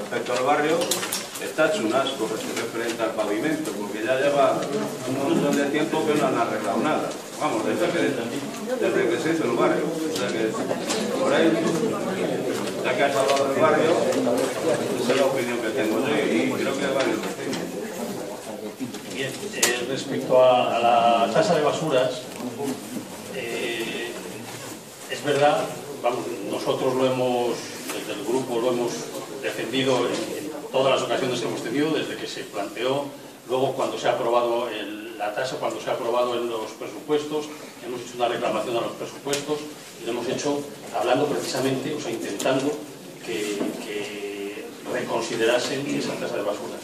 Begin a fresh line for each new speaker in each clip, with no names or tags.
respecto al barrio, está hecho un asco referente al pavimento, porque ya lleva un montón de tiempo que no han arreglado nada. Vamos, desde que se hizo el barrio. O sea que, por ahí, ya que has hablado del barrio, esa es la opinión que tengo yo y creo que hay varios vecinos.
Bien, respecto a la tasa de basuras, es verdad, vamos, nosotros lo hemos, desde el grupo lo hemos defendido en todas las ocasiones que hemos tenido, desde que se planteó, luego cuando se ha aprobado la tasa, cuando se ha aprobado en los presupuestos, hemos hecho una reclamación a los presupuestos y lo hemos hecho hablando precisamente, o sea, intentando que reconsiderasen esa tasa de basuras.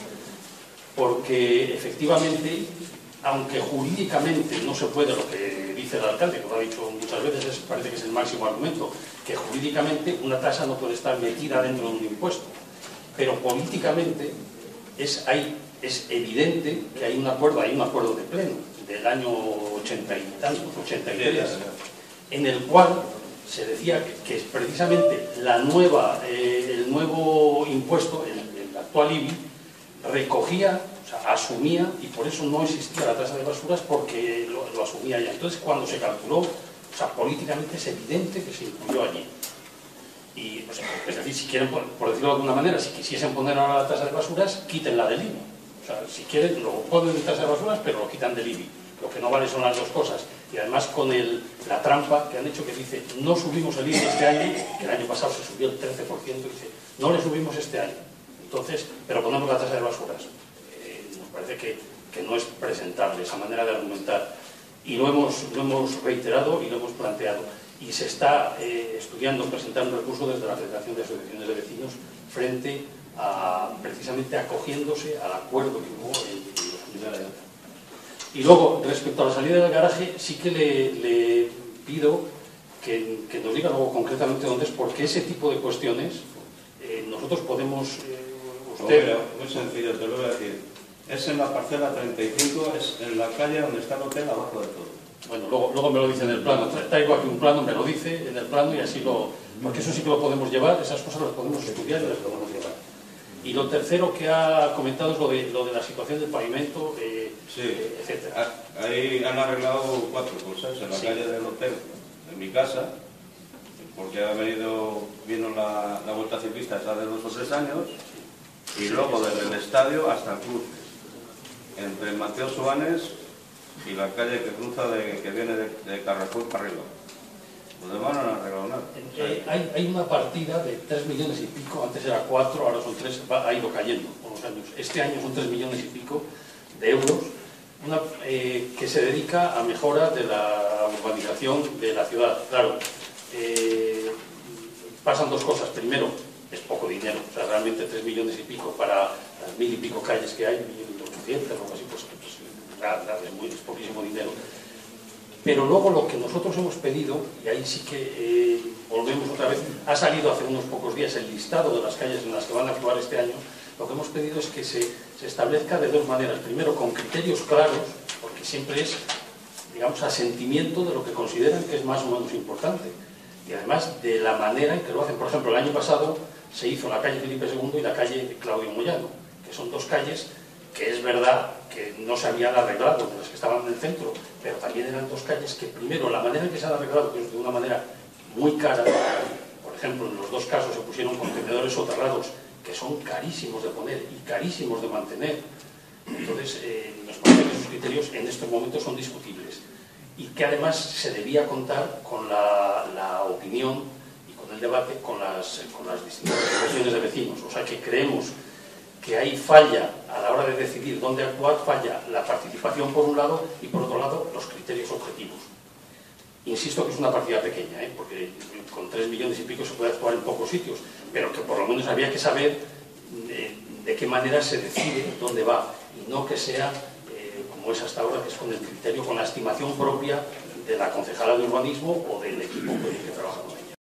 Porque efectivamente, aunque jurídicamente no se puede, lo que dice el alcalde, que lo ha dicho muchas veces, parece que es el máximo argumento, que jurídicamente una tasa no puede estar metida dentro de un impuesto, pero políticamente es evidente que hay un acuerdo de pleno del año 80 y tantos, 83, en el cual se decía que precisamente el nuevo impuesto, el actual IBI, recogía, o sea, asumía, y por eso no existía la tasa de basuras, porque lo asumía ya. Entonces, cuando se calculó, o sea, políticamente es evidente que se incluyó allí. Y, o sea, es decir, si quieren, por decirlo de alguna manera, si quisiesen poner ahora la tasa de basuras, quítenla del IBI. O sea, si quieren, lo ponen en tasa de basuras, pero lo quitan del IBI. Lo que no vale son las dos cosas. Y además con la trampa que han hecho, que dice, no subimos el IBI este año, que el año pasado se subió el 13%, dice, no le subimos este año. Entonces, pero ponemos la tasa de basuras. Nos parece que no es presentable esa manera de argumentar. Y lo hemos reiterado y lo hemos planteado. Y se está estudiando, presentando un recurso desde la Federación de Asociaciones de Vecinos frente a, precisamente, acogiéndose al acuerdo que hubo en la Comunidad de Alta. Y luego, respecto a la salida del garaje, sí que le pido que nos diga luego concretamente dónde es, porque ese tipo de cuestiones nosotros podemos...
Muy sencillo, te lo voy a decir. Es en la parcela 35, es en la calle donde está el hotel, abajo de todo.
Bueno, luego me lo dice en el plano. Traigo aquí un plano, me lo dice en el plano y así porque eso sí que lo podemos llevar, esas cosas las podemos estudiar y las podemos llevar. Y lo tercero que ha comentado es lo de la situación del pavimento,
sí,
etcétera.
Ahí han arreglado 4 cosas. En la calle del hotel, en mi casa, porque vino la vuelta ciclista hace 2 o 3 años, y luego desde el estadio hasta el cruce, entre Mateo Soanes y la calle que cruza que viene de Carrefour para arriba. Los demás no han arreglado nada.
Hay una partida de 3 millones y pico, antes era 4, ahora son 3, ha ido cayendo con los años. Este año son 3 millones y pico de euros, que se dedica a mejora de la urbanización de la ciudad. Claro, pasan dos cosas. Primero, es poco dinero, o sea, realmente 3 millones y pico para las 1000 y pico calles que hay, 1.800 o algo así, pues es poquísimo dinero. Pero luego lo que nosotros hemos pedido, y ahí sí que volvemos otra vez, ha salido hace unos pocos días el listado de las calles en las que van a actuar este año. Lo que hemos pedido es que se establezca de dos maneras. Primero, con criterios claros, porque siempre es, digamos, asentimiento de lo que consideran que es más o menos importante. Y además de la manera en que lo hacen. Por ejemplo, el año pasado se hizo la calle Felipe II y la calle Claudio Moyano, que son dos calles que es verdad que no se habían arreglado de las que estaban en el centro, pero también eran dos calles que primero, la manera en que se han arreglado, que es de una manera muy cara. Por ejemplo, en los dos casos se pusieron contenedores soterrados que son carísimos de poner y carísimos de mantener. Entonces, nos parece que esos criterios en estos momentos son discutibles y que además se debía contar con la opinión y con el debate con las distintas asociaciones de vecinos. O sea que creemos que ahí falla, a la hora de decidir dónde actuar, falla la participación por un lado y por otro lado los criterios objetivos. Insisto que es una partida pequeña, porque con 3 millones y pico se puede actuar en pocos sitios, pero que por lo menos había que saber de qué manera se decide dónde va, y no que sea, como es hasta ahora, que es con el criterio, con la estimación propia de la concejala de urbanismo o del equipo que trabaja con ella.